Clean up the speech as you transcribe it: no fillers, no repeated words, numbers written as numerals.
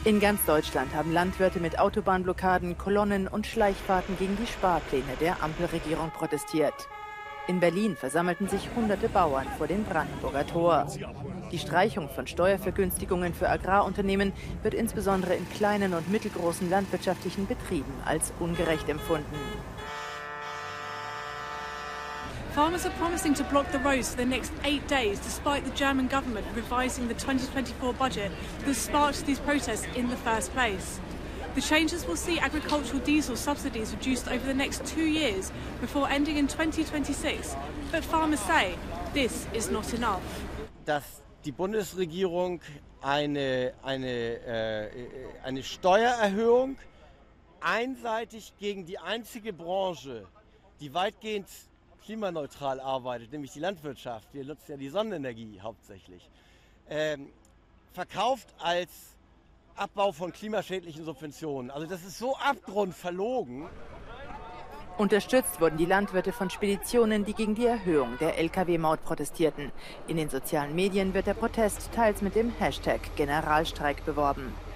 In ganz Deutschland haben Landwirte mit Autobahnblockaden, Kolonnen und Schleichfahrten gegen die Sparpläne der Ampelregierung protestiert. In Berlin versammelten sich hunderte Bauern vor dem Brandenburger Tor. Die Streichung von Steuervergünstigungen für Agrarunternehmen wird insbesondere in kleinen und mittelgroßen landwirtschaftlichen Betrieben als ungerecht empfunden. Farmers are promising to block the roads for the next 8 days, despite the German government revising the 2024 budget that sparked these protests in the first place. The changes will see agricultural diesel subsidies reduced over the next 2 years before ending in 2026. But farmers say this is not enough. Dass die Bundesregierung eine Steuererhöhung einseitig gegen die einzige Branche, die weitgehend klimaneutral arbeitet, nämlich die Landwirtschaft, wir nutzen ja die Sonnenenergie hauptsächlich, verkauft als Abbau von klimaschädlichen Subventionen. Also das ist so abgrundverlogen. Unterstützt wurden die Landwirte von Speditionen, die gegen die Erhöhung der Lkw-Maut protestierten. In den sozialen Medien wird der Protest teils mit dem Hashtag Generalstreik beworben.